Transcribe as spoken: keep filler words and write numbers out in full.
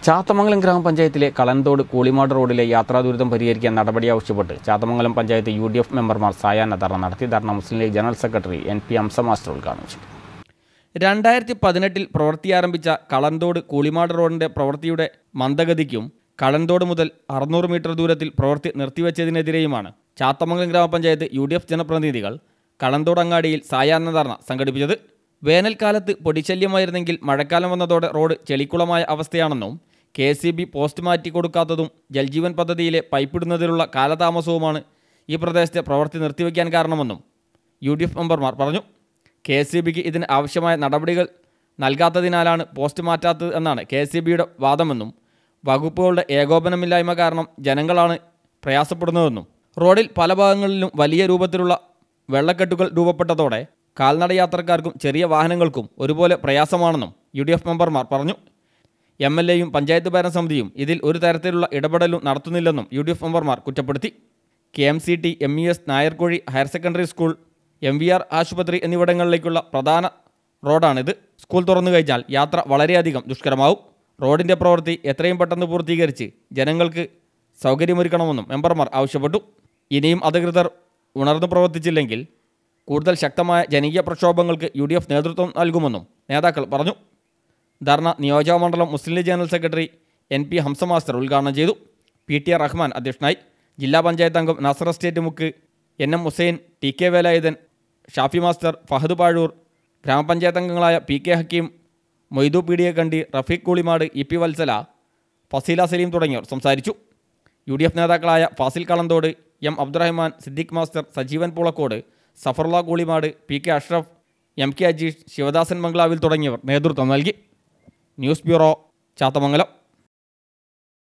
ചാത്തമംഗലം ഗ്രാമപഞ്ചായത്തിലെ കളന്തോട് കൂളിമാട് റോഡിലെ യാത്രാദുരിതം പരിഹരിക്കാൻ നടപടി ആവശ്യപ്പെട്ട് Chathamangalam panchayat U D F മെമ്പർമാർ സായാഹ്ന ധർണ നടത്തി. Dharna Muslim League general secretary N P Hamza master ഉദ്ഘാടനം ചെയ്തു. രണ്ടായിരത്തി പതിനെട്ടിൽ പ്രവൃത്തിയാരംഭിച്ച കളന്തോട് കൂളിമാട് റോഡിന്റെ പ്രവൃത്തിയുടെ മന്ദഗതിക്കും കളന്തോട് മുതൽ അറുന്നൂറ് മീറ്റർ ദൂരത്തിൽ പ്രവൃത്തി നിർത്തിവെച്ചതിനെതിരെയുമാണ് ചാത്തമംഗലം ഗ്രാമപഞ്ചായത്ത് യു ഡി എഫ് ജനപ്രതിനിധികൾ കളന്തോട് അങ്ങാടിയിൽ സായാഹ്ന ധർണ സംഘടിപ്പിച്ചത്. വേനൽക്കാലത്ത് പൊടിശല്യമായിരുന്നെങ്കിൽ മഴക്കാലം വന്നതോടെ റോഡ് ചെളിക്കുളമായ അവസ്ഥയാണെന്നും K S E B post മാറ്റി കൊടുക്കാത്തതും ജൽജീവൻ പദ്ധതിയിലെ പൈപ്പിടുന്നതിലുള്ള കാലതാമസവുമാണ് ഈ പ്രദേശത്തെ പ്രവൃത്തി നിർത്തിവെക്കാൻ കാരണമെന്നും യു ഡി എഫ് മെമ്പർമാർ പറഞ്ഞു. കെ എസ് ഇ ബിക്ക് ഇതിന് ആവശ്യമായ നടപടികൾ നൽകാത്തതിനാലാണ് പോസ്റ്റ് മാറ്റാത്തത് എന്നാണ് കെ എസ് ഇ ബിയുടെ വാദമെന്നും വകുപ്പുകളുടെ ഏകോപനമില്ലായ്മ കാരണം ജനങ്ങളാണ് പ്രയാസപ്പെടുന്നതെന്നും റോഡിൽ പല ഭാഗങ്ങളിലും വലിയ രൂപത്തിലുള്ള വെള്ളക്കെട്ടുകൾ രൂപപ്പെട്ടതോടെ കാൽനടയാത്രക്കാർക്കും ചെറിയ വാഹനങ്ങൾക്കും ഒരുപോലെ പ്രയാസമാണെന്നും യു ഡി എഫ് മെമ്പർമാർ പറഞ്ഞു. എം എൽ എയും പഞ്ചായത്ത് ഭരണസമിതിയും ഇതിൽ ഒരു തരത്തിലുള്ള ഇടപെടലും നടത്തുന്നില്ലെന്നും യു ഡി എഫ് മെമ്പർമാർ കുറ്റപ്പെടുത്തി. K M C T, M E S, Nayarkozhi higher secondary school, M V R ആശുപത്രി എന്നിവിടങ്ങളിലേക്കുള്ള പ്രധാന റോഡാണിത്. സ്കൂൾ തുറന്നു കഴിഞ്ഞാൽ യാത്ര വളരെയധികം ദുഷ്കരമാവും. റോഡിൻ്റെ പ്രവൃത്തി എത്രയും പെട്ടെന്ന് പൂർത്തീകരിച്ച് ജനങ്ങൾക്ക് സൗകര്യമൊരുക്കണമെന്നും മെമ്പർമാർ ആവശ്യപ്പെട്ടു. ഇനിയും അധികൃതർ ഉണർന്നു പ്രവർത്തിച്ചില്ലെങ്കിൽ കൂടുതൽ ശക്തമായ ജനകീയ പ്രക്ഷോഭങ്ങൾക്ക് യു ഡി എഫ് നേതൃത്വം നൽകുമെന്നും നേതാക്കൾ പറഞ്ഞു. ധർണ നിയോജകമണ്ഡലം Muslim League general secretary N P Hamza master ഉദ്ഘാടനം ചെയ്തു. പി ടി ആർ റഹ്മാൻ അധ്യക്ഷനായി. ജില്ലാ പഞ്ചായത്ത് അംഗം Nasar estate Mukku, N M Hussain, T K Velayudhan, Shafi master, Fahad Pazhur, ഗ്രാമപഞ്ചായത്ത് അംഗങ്ങളായ P K Hakeem, Moidu P D A Kandi, Rafeeq Koolimad, E P Valsala, Fasila Saleem തുടങ്ങിയവർ സംസാരിച്ചു. യു ഡി എഫ് നേതാക്കളായ Fasil Kalanthode, M Abdurahman, Siddique master, Sajeevan Poolakode, Safarulla Koolimad, P K Ashraf, M K Ajeesh, Sivadasan Mangalavil തുടങ്ങിയവർ നേതൃത്വം നൽകി. News bureau, Chathamangalam.